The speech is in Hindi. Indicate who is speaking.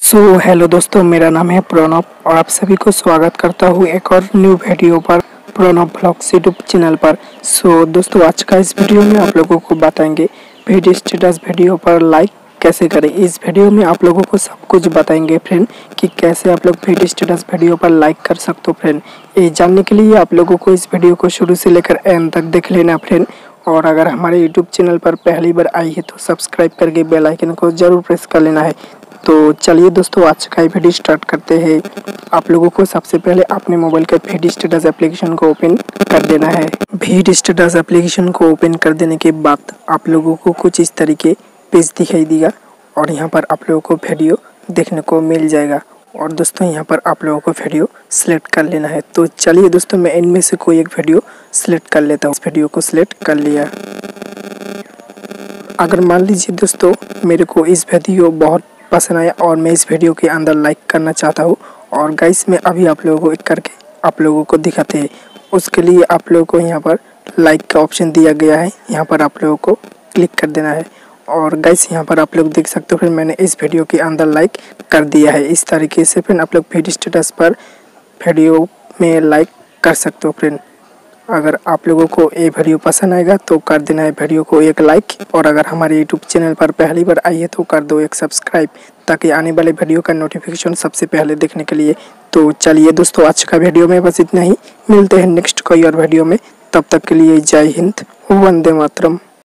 Speaker 1: हेलो दोस्तों, मेरा नाम है प्रणव और आप सभी को स्वागत करता हूँ एक और न्यू वीडियो पर प्रणव ब्लॉग्स यूट्यूब चैनल पर। दोस्तों, आज का इस वीडियो में आप लोगों को बताएंगे वीडियो स्टेटस वीडियो पर लाइक कैसे करें। इस वीडियो में आप लोगों को सब कुछ बताएंगे फ्रेंड कि कैसे आप लोग वीडियो स्टेटस वीडियो पर लाइक कर सकते हो फ्रेंड। ये जानने के लिए आप लोगों को इस वीडियो को शुरू से लेकर एंड तक देख लेना फ्रेंड। और अगर हमारे यूट्यूब चैनल पर पहली बार आई है तो सब्सक्राइब करके बेल आइकन को जरूर प्रेस कर लेना है। तो चलिए दोस्तों, आज का वीडियो स्टार्ट करते हैं। आप लोगों को सबसे पहले अपने मोबाइल के वीडियो स्टेटस एप्लीकेशन को ओपन कर देना है। वीडियो स्टेटस एप्लीकेशन को ओपन कर देने के बाद आप लोगों को कुछ इस तरीके पेज दिखाई देगा और यहाँ पर आप लोगों को वीडियो देखने को मिल जाएगा। और दोस्तों, यहाँ पर आप लोगों को वीडियो सिलेक्ट कर लेना है। तो चलिए दोस्तों, मैं इनमें से कोई एक वीडियो सिलेक्ट कर लेता हूँ। इस वीडियो को सिलेक्ट कर लिया। अगर मान लीजिए दोस्तों मेरे को इस वीडियो बहुत पसंद आया और मैं इस वीडियो के अंदर लाइक करना चाहता हूँ, और गाइस मैं अभी आप लोगों को एक करके आप लोगों को दिखाते हैं। उसके लिए आप लोगों को यहाँ पर लाइक का ऑप्शन दिया गया है, यहाँ पर आप लोगों को क्लिक कर देना है। और गाइस यहाँ पर आप लोग देख सकते हो फिर मैंने इस वीडियो के अंदर लाइक कर दिया है। इस तरीके से फिर आप लोग वीडियो स्टेटस पर वीडियो में लाइक कर सकते हो फ्रेंड। अगर आप लोगों को ये वीडियो पसंद आएगा तो कर देना है वीडियो को एक लाइक, और अगर हमारे यूट्यूब चैनल पर पहली बार आई है तो कर दो एक सब्सक्राइब, ताकि आने वाले वीडियो का नोटिफिकेशन सबसे पहले देखने के लिए। तो चलिए दोस्तों, आज का वीडियो में बस इतना ही। मिलते हैं नेक्स्ट कोई और वीडियो में, तब तक के लिए जय हिंद, वंदे मातरम।